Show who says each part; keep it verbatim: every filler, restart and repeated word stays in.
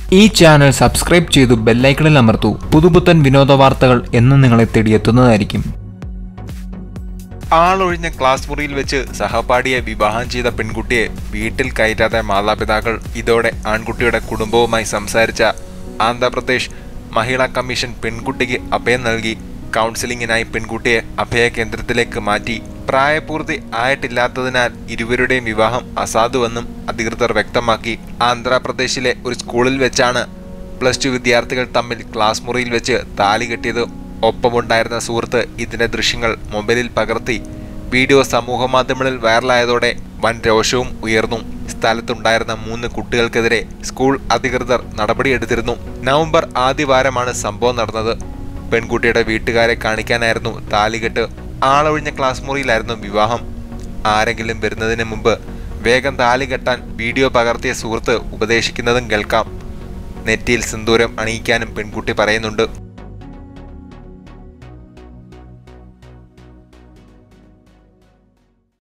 Speaker 1: ഈ channel subscribe ചെയ്തു bell ഐക്കണിൽ അമർത്തൂ. പുതുപുത്തൻ വിനോദ വാർത്തകൾ എന്നും നിങ്ങളെ തേടിയെത്തുന്നതായിരിക്കും.
Speaker 2: ആളൊഴിഞ്ഞ ക്ലാസ് മുറിയിൽ വെച്ച് സഹപാഠിയെ വിവാഹം ചെയ്ത പെൺകുട്ടിയെ വീട്ടിൽ കയറ്റാത്ത മാതാപിതാക്കൾ. ഇതോടെ ആൺകുട്ടിയുടെ കുടുംബവുമായി സംസാരിച്ച ആന്ധ്രാപ്രദേശ് മഹിളാ കമ്മീഷൻ പെൺകുട്ടിക്ക് അഭയം നൽകി. കൗൺസിലിംഗിനായി പെൺകുട്ടിയെ അഭയ കേന്ദ്രത്തിലേക്ക് മാറ്റി. പ്രായപൂർത്തി ആയിട്ടില്ലാത്തതിനാൽ ഇരുവരുടെയും വിവാഹം അസാധുവെന്നും അധികൃതർ വ്യക്തമാക്കി. ആന്ധ്രാപ്രദേശിലെ ഒരു സ്കൂളിൽ വെച്ചാണ് പ്ലസ് ടു വിദ്യാർത്ഥികൾ തമ്മിൽ ക്ലാസ് മുറിയിൽ വെച്ച് താലി കെട്ടിയത്. ഒപ്പമുണ്ടായിരുന്ന സുഹൃത്ത് ഇതിന്റെ ദൃശ്യങ്ങൾ മൊബൈലിൽ പകർത്തി. വീഡിയോ സമൂഹ മാധ്യമങ്ങളിൽ വൈറലായതോടെ വൻ രോഷവും ഉയർന്നു. സ്ഥലത്തുണ്ടായിരുന്ന മൂന്ന് കുട്ടികൾക്കെതിരെ സ്കൂൾ അധികൃതർ നടപടിയെടുത്തിരുന്നു. നവംബർ ആദ്യവാരമാണ് സംഭവം നടന്നത്. പെൺകുട്ടിയുടെ വീട്ടുകാരെ കാണിക്കാനായിരുന്നു താലികെട്ട്. ആളൊഴിഞ്ഞ ക്ലാസ് മുറിയിലായിരുന്നു വിവാഹം. ആരെങ്കിലും വരുന്നതിന് മുമ്പ് വേഗം താലി കെട്ടാൻ വീഡിയോ പകർത്തിയ സുഹൃത്ത് ഉപദേശിക്കുന്നതും കേൾക്കാം. നെറ്റിയിൽ സിന്ദൂരം അണിയിക്കാനും പെൺകുട്ടി പറയുന്നുണ്ട്.